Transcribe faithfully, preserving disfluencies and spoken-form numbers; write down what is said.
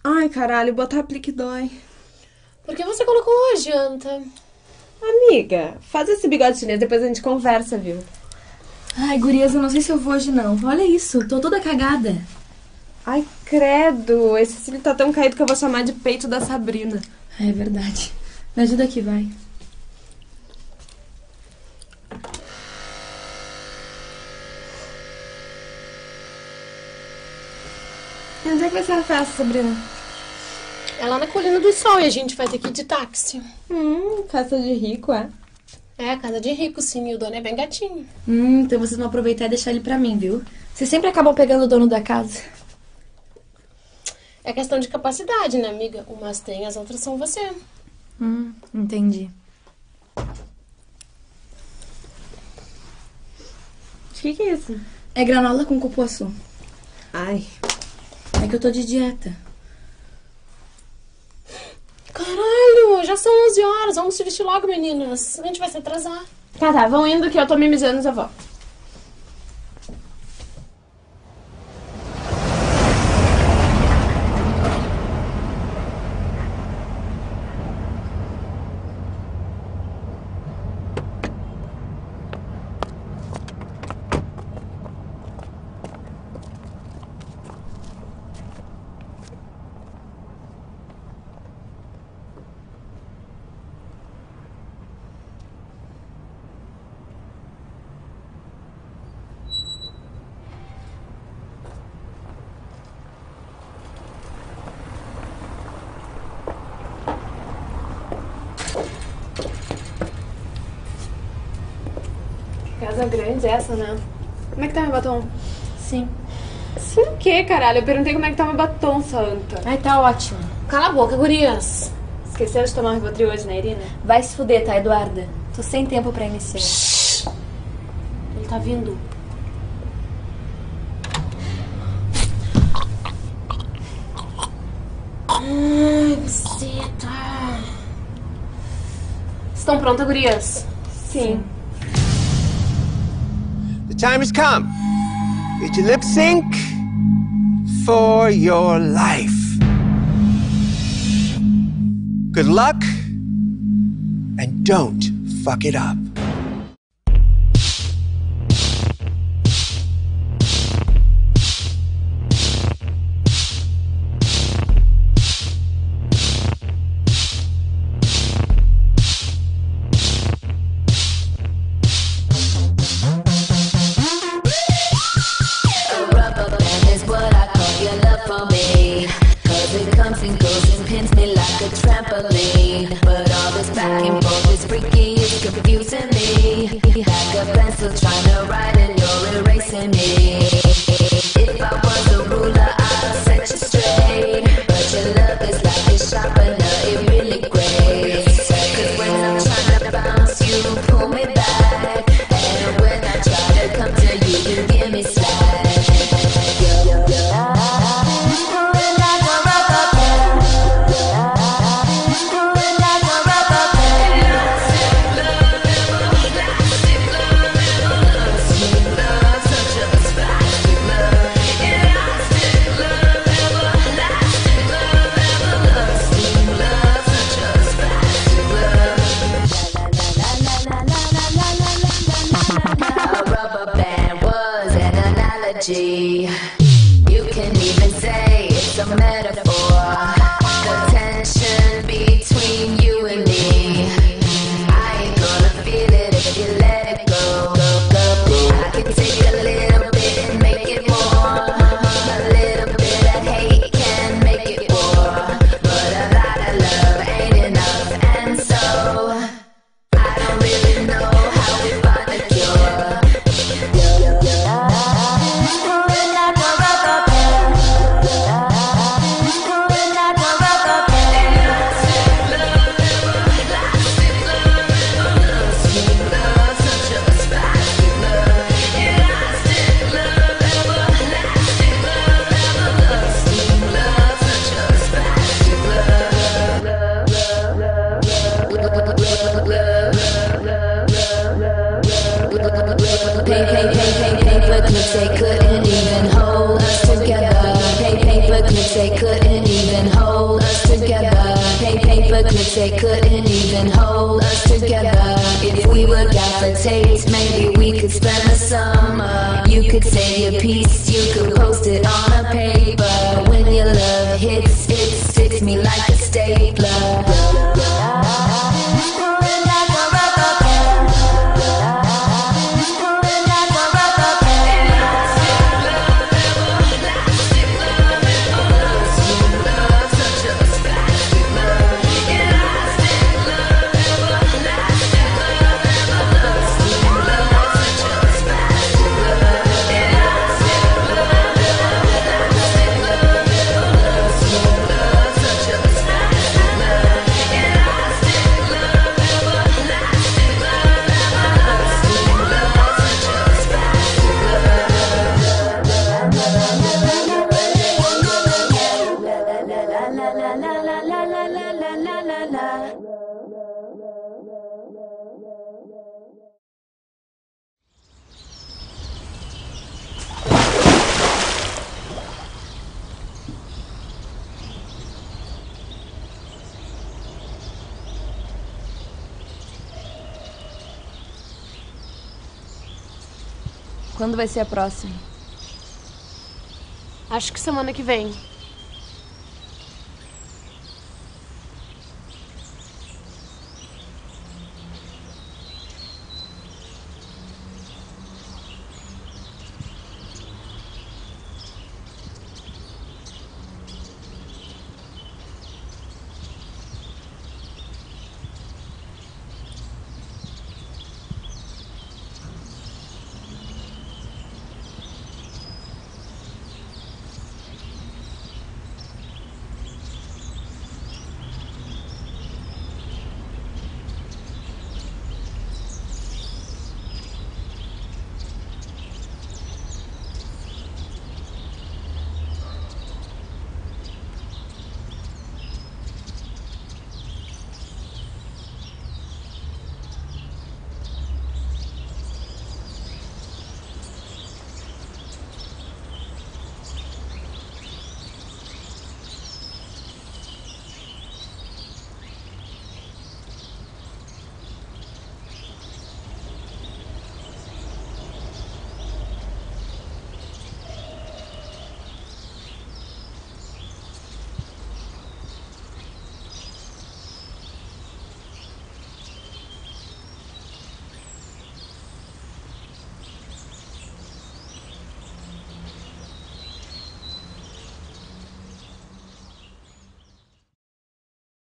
Ai, caralho, botar aplique dói. Por que você colocou uma janta? Amiga, faz esse bigode chinês, depois a gente conversa, viu? Ai, gurias, eu não sei se eu vou hoje não. Olha isso, tô toda cagada. Ai, credo, esse cílio tá tão caído que eu vou chamar de peito da Sabrina. É verdade. Me ajuda aqui, vai. E onde é que vai ser a festa, Sabrina? É lá na Colina do Sol e a gente vai ter que ir de táxi. Hum, festa de rico, é? É, casa de rico, sim, e o dono é bem gatinho. Hum, então vocês vão aproveitar e deixar ele pra mim, viu? Vocês sempre acabam pegando o dono da casa. É questão de capacidade, né, amiga? Umas tem, as outras são você. Hum, entendi. O que que é isso? É granola com cupuaçu. Ai. É que eu tô de dieta. Caralho, já são onze horas. Vamos se vestir logo, meninas. A gente vai se atrasar. Tá, tá, vão indo que eu tô me mijando e já volto. Casa grande essa, né? Como é que tá meu batom? Sim. Sim o quê, caralho? Eu perguntei como é que tá meu batom, santa. Ai, tá ótimo. Cala a boca, gurias. Esqueceram de tomar um Rivotril hoje, né, Irina? Vai se fuder, tá, Eduarda? Tô sem tempo pra iniciar. Shhh. Ele tá vindo. Ai, buceta. Estão prontas, gurias? Sim. The time has come. It's your lip sync for your life. Good luck, and don't fuck it up. Trampoline, but all this back and forth is freaky, it's confusing me. Like a pencil trying to write and you're erasing me. If I was a ruler, I'd set you straight, but your love is like a sharpener, it really grates. Cause when I'm trying to bounce, you pull me back, and when I try to come to you, you give me slack. You can even say it's a metaphor. The tension between you and me, I ain't gonna feel it if you let it go. I can take a little bit and make it more. A little bit of hate can make it war, but a lot of love ain't enough, and so I don't really know how we find a cure. They couldn't even hold us together. Paper clips, they couldn't even hold duplicates, they couldn't even hold us together. If we were gaffatates, maybe we could spend the summer. You could say your piece, you could post it on a paper. When your love hits, it sticks me like a stapler. Quando vai ser a próxima? Acho que semana que vem.